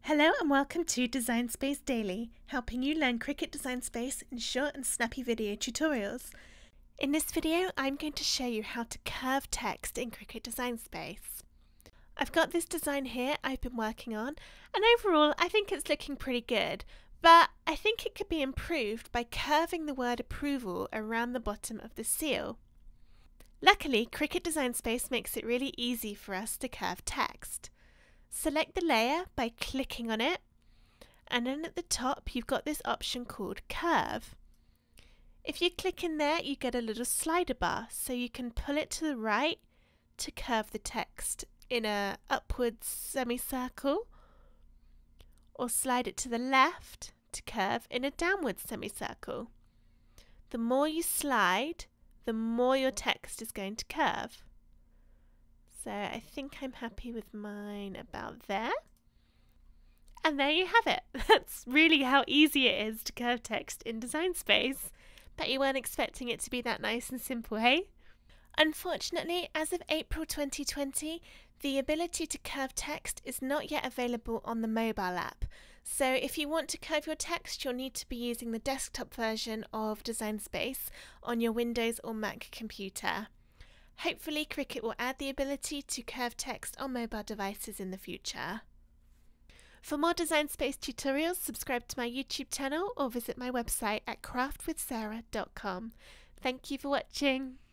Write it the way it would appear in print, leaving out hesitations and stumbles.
Hello and welcome to Design Space Daily, helping you learn Cricut Design Space in short and snappy video tutorials. In this video, I'm going to show you how to curve text in Cricut Design Space. I've got this design here I've been working on, and overall I think it's looking pretty good, but I think it could be improved by curving the word approval around the bottom of the seal. Luckily, Cricut Design Space makes it really easy for us to curve text. Select the layer by clicking on it, and then at the top you've got this option called Curve. If you click in there, you get a little slider bar, so you can pull it to the right to curve the text in a upwards semicircle, or slide it to the left to curve in a downward semicircle. The more you slide, the more your text is going to curve. So I think I'm happy with mine about there. And there you have it. That's really how easy it is to curve text in Design Space. Bet you weren't expecting it to be that nice and simple, hey? Unfortunately, as of April 2020, the ability to curve text is not yet available on the mobile app. So if you want to curve your text, you'll need to be using the desktop version of Design Space on your Windows or Mac computer. Hopefully, Cricut will add the ability to curve text on mobile devices in the future. For more Design Space tutorials, subscribe to my YouTube channel or visit my website at craftwithsarah.com. Thank you for watching.